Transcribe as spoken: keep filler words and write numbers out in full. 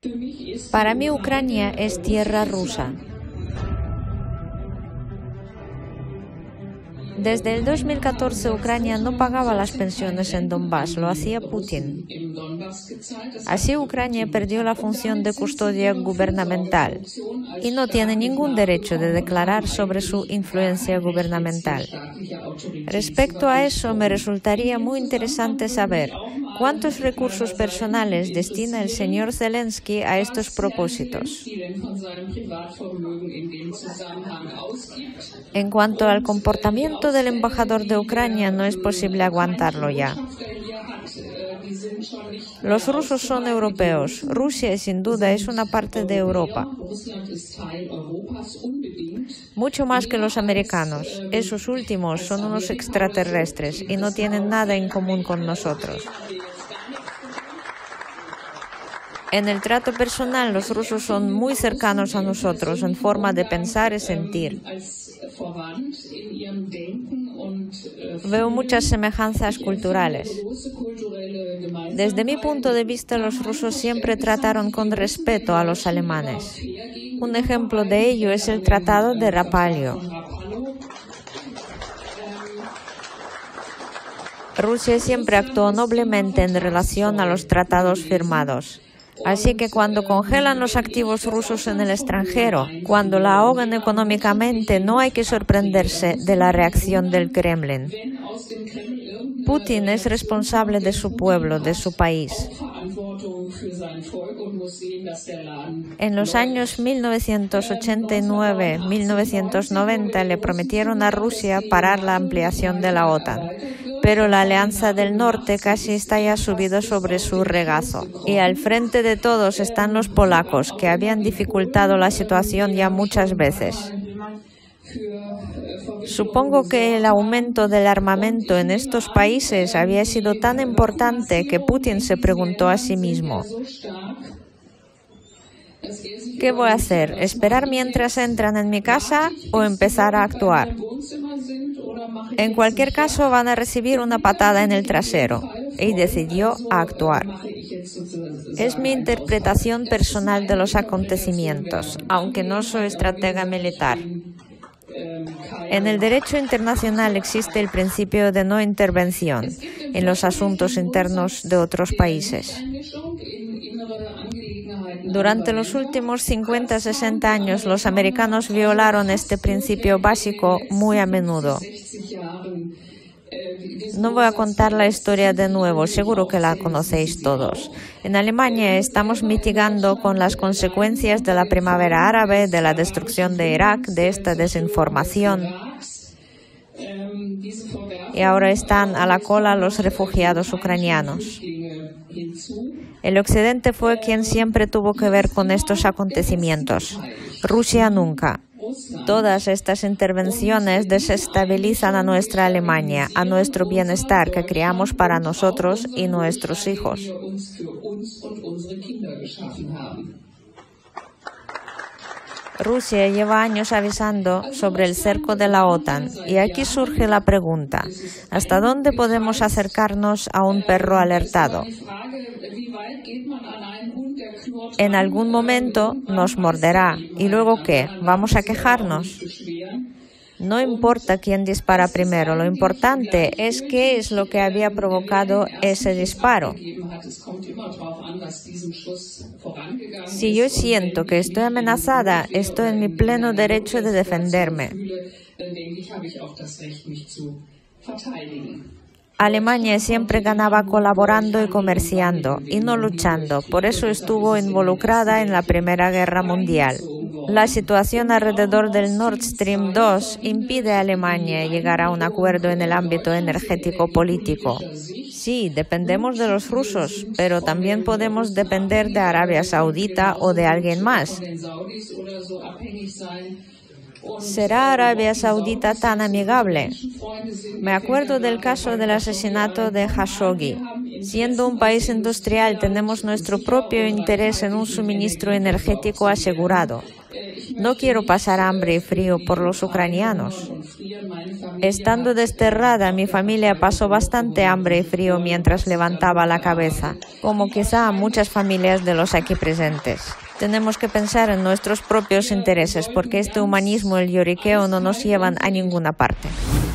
Para mí Ucrania es tierra rusa. Desde el dos mil catorce Ucrania no pagaba las pensiones en Donbass, lo hacía Putin. Así Ucrania perdió la función de custodia gubernamental y no tiene ningún derecho de declarar sobre su influencia gubernamental. Respecto a eso, me resultaría muy interesante saber cuántos recursos personales destina el señor Zelensky a estos propósitos. En cuanto al comportamiento del embajador de Ucrania, no es posible aguantarlo ya. Los rusos son europeos. Rusia, sin duda, es una parte de Europa. Mucho más que los americanos. Esos últimos son unos extraterrestres y no tienen nada en común con nosotros. En el trato personal, los rusos son muy cercanos a nosotros en forma de pensar y sentir. Veo muchas semejanzas culturales. Desde mi punto de vista, los rusos siempre trataron con respeto a los alemanes. Un ejemplo de ello es el Tratado de Rapallo. Rusia siempre actuó noblemente en relación a los tratados firmados. Así que cuando congelan los activos rusos en el extranjero, cuando la ahogan económicamente, no hay que sorprenderse de la reacción del Kremlin. Putin es responsable de su pueblo, de su país. En los años mil novecientos ochenta y nueve a mil novecientos noventa le prometieron a Rusia parar la ampliación de la OTAN. Pero la Alianza del Norte casi está ya subido sobre su regazo. Y al frente de todos están los polacos, que habían dificultado la situación ya muchas veces. Supongo que el aumento del armamento en estos países había sido tan importante que Putin se preguntó a sí mismo: ¿qué voy a hacer? ¿Esperar mientras entran en mi casa o empezar a actuar? En cualquier caso, van a recibir una patada en el trasero, y decidió actuar. Es mi interpretación personal de los acontecimientos, aunque no soy estratega militar. En el derecho internacional existe el principio de no intervención en los asuntos internos de otros países. Durante los últimos cincuenta a sesenta años, los americanos violaron este principio básico muy a menudo. No voy a contar la historia de nuevo, seguro que la conocéis todos. En Alemania estamos mitigando con las consecuencias de la primavera árabe, de la destrucción de Irak, de esta desinformación. Y ahora están a la cola los refugiados ucranianos. El Occidente fue quien siempre tuvo que ver con estos acontecimientos. Rusia nunca. Todas estas intervenciones desestabilizan a nuestra Alemania, a nuestro bienestar que creamos para nosotros y nuestros hijos. Rusia lleva años avisando sobre el cerco de la OTAN y aquí surge la pregunta: ¿hasta dónde podemos acercarnos a un perro alertado? En algún momento nos morderá. ¿Y luego qué? ¿Vamos a quejarnos? No importa quién dispara primero, lo importante es qué es lo que había provocado ese disparo. Si yo siento que estoy amenazada, estoy en mi pleno derecho de defenderme. Alemania siempre ganaba colaborando y comerciando, y no luchando. Por eso estuvo involucrada en la Primera Guerra Mundial. La situación alrededor del Nord Stream dos impide a Alemania llegar a un acuerdo en el ámbito energético político. Sí, dependemos de los rusos, pero también podemos depender de Arabia Saudita o de alguien más. ¿Será Arabia Saudita tan amigable? Me acuerdo del caso del asesinato de Khashoggi. Siendo un país industrial, tenemos nuestro propio interés en un suministro energético asegurado. No quiero pasar hambre y frío por los ucranianos. Estando desterrada, mi familia pasó bastante hambre y frío mientras levantaba la cabeza, como quizá muchas familias de los aquí presentes. Tenemos que pensar en nuestros propios intereses, porque este humanismo y el lloriqueo no nos llevan a ninguna parte.